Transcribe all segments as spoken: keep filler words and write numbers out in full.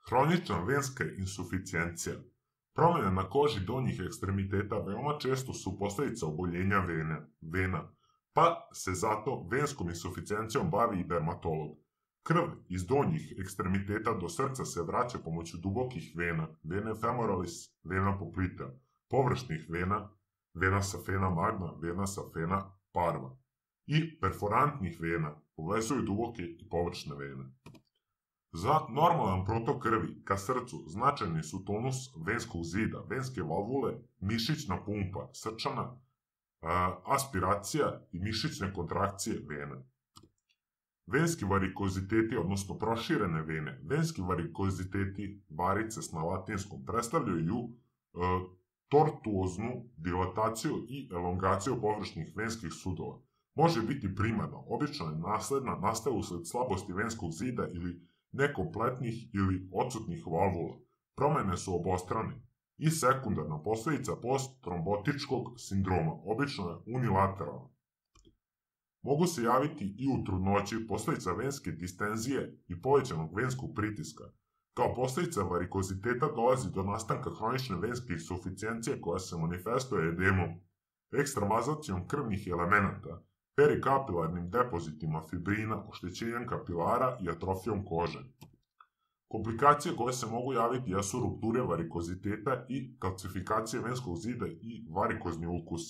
Hronična venska insuficijencija. Promjene na koži donjih ekstremiteta veoma često su posljedica oboljenja vene, vena, pa se zato venskom insuficijencijom bavi i dermatolog. Krv iz donjih ekstremiteta do srca se vraća pomoću dubokih vena, vene femoralis, vena poplita, površnih vena, vena safena magna, vena safena parva i perforantnih vena, povezuju duboke i površne vene. Za normalan protok krvi ka srcu značajni su tonus venskog zida, venske valvule, mišićna pumpa srčana, aspiracija i mišićne kontrakcije vene. Venski varikoziteti, odnosno proširene vene, venski varikoziteti, varices na latinskom, predstavljaju e, tortuoznu dilataciju i elongaciju površnih venskih sudova. Može biti primarna, obično je nasledna, nastaje usled slabosti venskog zida ili nekompletnih ili odsutnih valvula. Promene su obostrane i sekundarna posljedica posttrombotičkog sindroma, obično je unilateralna. Mogu se javiti i u trudnoći posljedica venske distenzije i povećanog venskog pritiska. Kao posljedica varikoziteta dolazi do nastanka hronične venske insuficijencije koja se manifestuje edemom, ekstravazacijom krvnih elemenata, perikapilarnim depozitima fibrina, oštećenjem kapilara i atrofijom kože. Komplikacije koje se mogu javiti jesu rupture varikoziteta i kalcifikacije venskog zida i varikozni ulkus.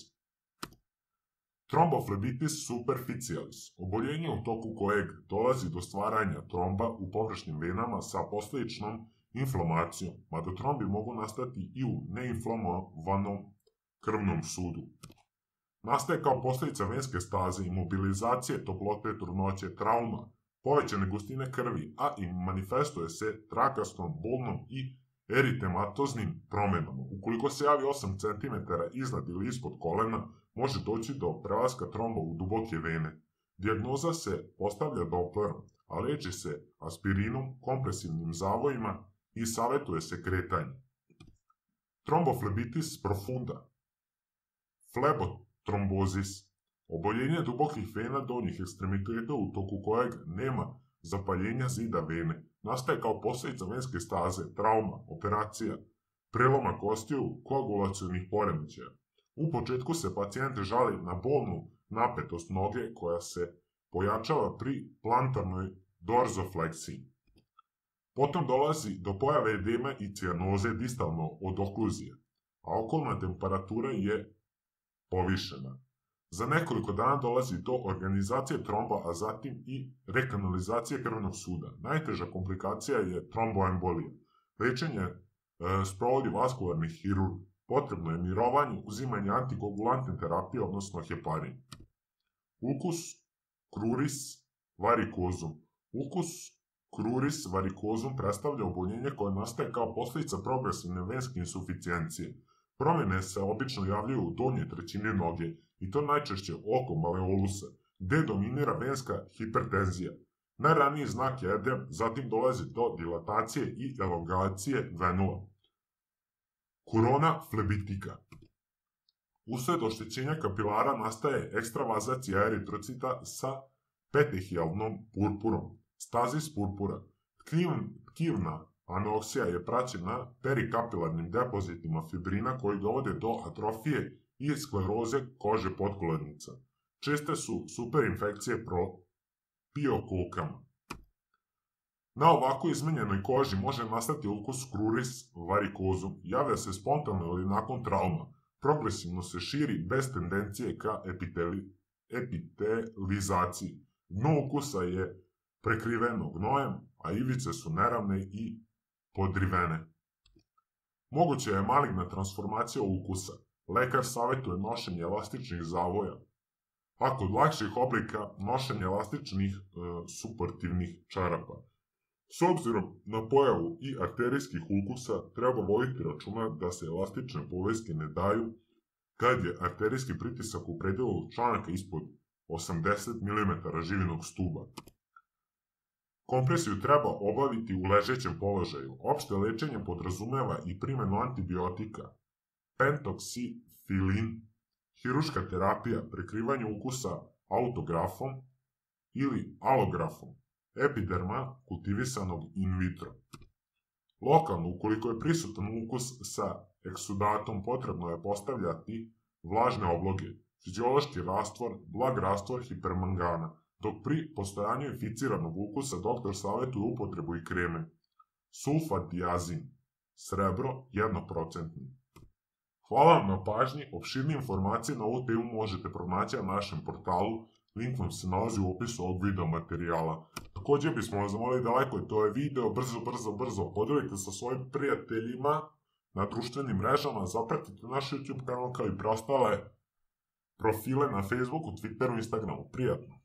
Tromboflebitis superficialis, oboljenje u toku kojeg dolazi do stvaranja tromba u površnim venama sa posljedičnom inflamacijom, mada trombi mogu nastati i u neinflamovanom krvnom sudu. Nastaje kao posljedica venske staze, imobilizacije, toplote, trudnoće, trauma, povećane gustine krvi, a i manifestuje se trakastom, bolnom i eritematoznim promjenama. Ukoliko se javi osam centimetara iznad ili ispod kolena, može doći do prelaska tromba u duboke vene. Dijagnoza se postavlja Dopplerom, a leči se aspirinom, kompresivnim zavojima i savjetuje se kretanje. Tromboflebitis profunda, flebotrombozis, oboljenje dubokih vena donjih ekstremiteta u toku kojeg nema zapaljenja zida vene, nastaje kao posljedica venske staze, trauma, operacija, preloma kostiju, koagulacionih poremećaja. U početku se pacijent žali na bolnu napetost noge koja se pojačava pri plantarnoj dorzofleksiji. Potom dolazi do pojave edeme i cijanoze distalno od okluzije, a okolna temperatura je povišena. Za nekoliko dana dolazi do organizacije tromba, a zatim i rekanalizacije krvnog suda. Najteža komplikacija je tromboembolija. Lečenje e, sprovodi vaskularni hirurg. Potrebno je mirovanje, uzimanje antikoagulantne terapije, odnosno heparin. Ulcus cruris varicosum. Ulcus cruris varicosum predstavlja oboljenje koje nastaje kao posljedica progresivne venske insuficijencije. Promjene se obično javljaju u donjoj trećini noge i to najčešće oko maleolusa, gdje dominira venska hipertenzija. Najraniji znak je edem, zatim dolazi do dilatacije i elongacije venula. Korona flebitika. Usled oštećenja kapilara nastaje ekstravazacija eritrocita sa petehijalnom purpurom, stazis purpura. Tkivna anoksija je praćena perikapilarnim depozitima fibrina koji dovode do atrofije i skleroze kože potkolednica. Česte su superinfekcije propiokulkama. Na ovako izmenjenoj koži može nastati ulcus cruris varicosum, javlja se spontano ili nakon trauma, progresivno se širi bez tendencije ka epiteli, epitelizaciji. Dno ulkusa je prekriveno gnojem, a ivice su neravne i podrivene. Moguća je maligna transformacija ulkusa. Lekar savjetuje nošenje elastičnih zavoja, a kod lakših oblika nošenje elastičnih e, suportivnih čarapa. S obzirom na pojavu i arterijskih ulkusa, treba voditi računa da se elastične poveske ne daju kad je arterijski pritisak u predelu članaka ispod osamdeset milimetara živinog stuba. Kompresiju treba obaviti u ležećem položaju. Opšte lečenje podrazumeva i primjenu antibiotika, pentoksifilin, hiruška terapija, prekrivanje ulkusa autografom ili alografom, epiderma kultivisanog in vitro. Lokalno, ukoliko je prisutan ukus sa eksudatom, potrebno je postavljati vlažne obloge, fiziološki rastvor, blag rastvor hipermangana, dok pri postojanju inficiranog ukusa doktor savjetuje upotrebu i kreme. Sulfadiazin, srebro, jedan posto. Hvala vam na pažnji, opširnije informacije na ovu temu možete pronaći na našem portalu, link vam se nalazi u opisu ovog video materijala. Također bismo vas zamolili da lajkujete ovaj video, brzo, brzo, brzo podelite sa svojim prijateljima na društvenim mrežama, zapratite naš YouTube kanal kao i preostale profile na Facebooku, Twitteru, Instagramu. Prijatno!